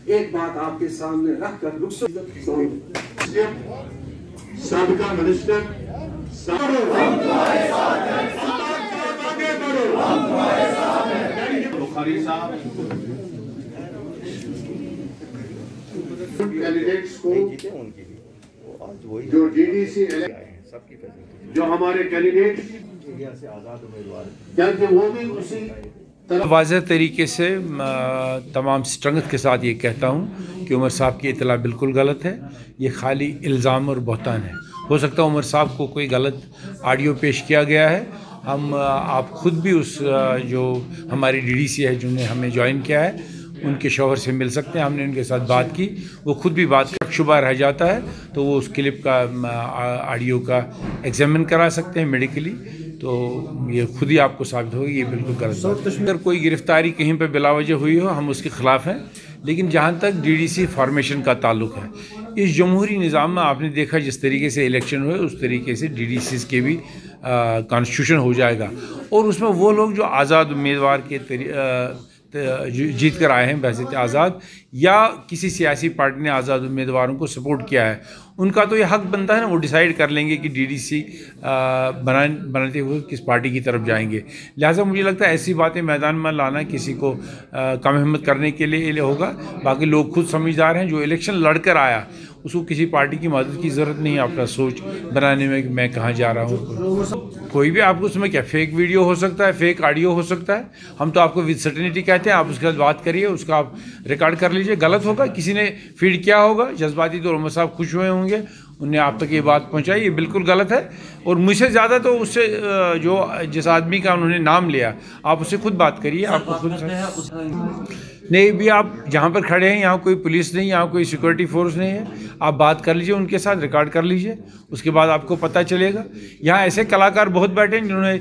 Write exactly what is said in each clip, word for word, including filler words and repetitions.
एक बात आपके सामने रखकर साबिका मिनिस्टर बुखारी साहब कैंडिडेट्स को जो डीडीसी जो हमारे कैंडिडेट क्या वो भी उसी वाज़ेह तरीके से तमाम स्ट्रेंथ के साथ ये कहता हूँ कि उमर साहब की इतला बिल्कुल गलत है। ये खाली इल्ज़ाम और बहतान है। हो सकता है उमर साहब को कोई गलत ऑडियो पेश किया गया है। हम आप खुद भी उस जो हमारी डीडीसी है जिन्होंने हमें ज्वाइन किया है उनके शौहर से मिल सकते हैं। हमने उनके साथ बात की, वो खुद भी बात शक शुबा रह जाता है तो वो उस क्लिप का ऑडियो का एग्जामिन करा सकते हैं मेडिकली। तो ये खुद ही आपको साबित होगी ये बिल्कुल गलत है। अगर कोई गिरफ्तारी कहीं पर बिलावजह हुई हो हम उसके ख़िलाफ़ हैं, लेकिन जहाँ तक डीडीसी फॉर्मेशन का ताल्लुक़ है, इस जमहूरी निज़ाम में आपने देखा जिस तरीके से इलेक्शन हुए उस तरीके से डीडीसीज़ के भी कॉन्स्टिट्यूशन हो जाएगा और उसमें वो लोग जो आज़ाद उम्मीदवार के जीत कर आए हैं वैसे आज़ाद या किसी सियासी पार्टी ने आज़ाद उम्मीदवारों को सपोर्ट किया है, उनका तो ये हक बनता है ना, वो डिसाइड कर लेंगे कि डीडीसी बना बनाते हुए किस पार्टी की तरफ जाएंगे। लिहाजा मुझे लगता है ऐसी बातें मैदान में लाना किसी को कम हिम्मत करने के लिए होगा। बाकी लोग खुद समझदार हैं। जो इलेक्शन लड़कर आया उसको किसी पार्टी की मदद की ज़रूरत नहीं है अपना सोच बनाने में कि मैं कहाँ जा रहा हूँ। कोई भी आपको उसमें क्या फेक वीडियो हो सकता है, फेक ऑडियो हो सकता है। हम तो आपको विद सर्टेनिटी कहते हैं, आप उसके साथ बात करिए, उसका आप रिकॉर्ड कर लीजिए। गलत होगा, किसी ने फीड किया होगा, जज्बाती तो उमर साहब खुश हुए होंगे, उन्हें आप तक ये बात पहुंचाई, ये बिल्कुल गलत है। और मुझसे ज़्यादा तो उससे जो जिस आदमी का उन्होंने नाम लिया आप उससे खुद बात करिए। आपको खुद नहीं भी आप जहाँ पर खड़े हैं यहाँ कोई पुलिस नहीं, यहाँ कोई सिक्योरिटी फोर्स नहीं है, आप बात कर लीजिए उनके साथ, रिकॉर्ड कर लीजिए, उसके बाद आपको पता चलेगा। यहाँ ऐसे कलाकार बहुत बैठे हैं जिन्होंने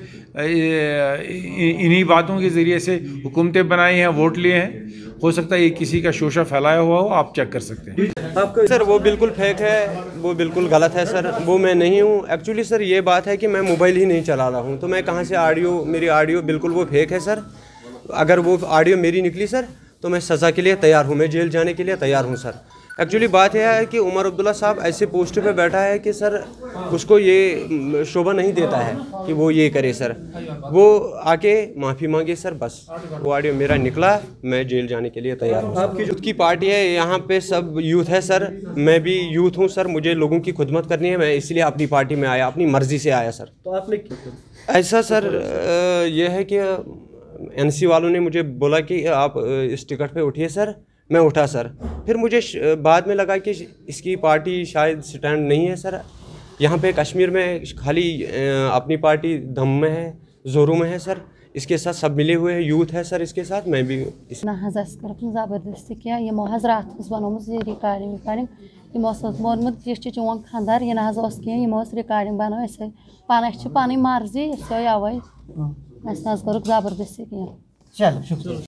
इन्हीं बातों के ज़रिए से हुकूमतें बनाई हैं, वोट लिए हैं। हो सकता है ये किसी का शोशा फैलाया हुआ हो, आप चेक कर सकते हैं। आपको सर वो बिल्कुल फेक है, वो बिल्कुल गलत है सर, वो मैं नहीं हूँ। एक्चुअली सर ये बात है कि मैं मोबाइल ही नहीं चला रहा हूँ, तो मैं कहाँ से ऑडियो, मेरी ऑडियो बिल्कुल वो फेक है सर। अगर वो ऑडियो मेरी निकली सर तो मैं सज़ा के लिए तैयार हूँ, मैं जेल जाने के लिए तैयार हूँ सर। एक्चुअली बात यह है कि उमर अब्दुल्ला साहब ऐसे पोस्ट पे बैठा है कि सर उसको ये शोभा नहीं देता है कि वो ये करे सर, वो आके माफ़ी मांगे सर, बस। वो ऑडियो मेरा निकला, मैं जेल जाने के लिए तैयार हूँ। आपकी यूथ की पार्टी है, यहाँ पे सब यूथ है सर, मैं भी यूथ हूँ सर, मुझे लोगों की खुदमत करनी है, मैं इसलिए अपनी पार्टी में आया, अपनी मर्ज़ी से आया सर। तो आपने ऐसा सर यह है कि एनसी वालों ने मुझे बोला कि आप इस टिकट पे उठिए सर, मैं उठा सर। फिर मुझे बाद में लगा कि इसकी पार्टी शायद स्टैंड नहीं है सर। यहाँ पे कश्मीर में खाली अपनी पार्टी दम में है, जोरों में है सर, इसके साथ सब मिले हुए हैं, यूथ है सर इसके साथ, मैं भी ज़बरदस्ती क्या यमो रात बनोमुत रिकॉर्डिंग विकॉर्डिंग यमो मोनमुत यह चोन खंदार यह ना यमो रिकॉर्डिंग बनो पान पानी मर्जी अवे ज़बरदस्ती क्या। चलो शुक्रिया।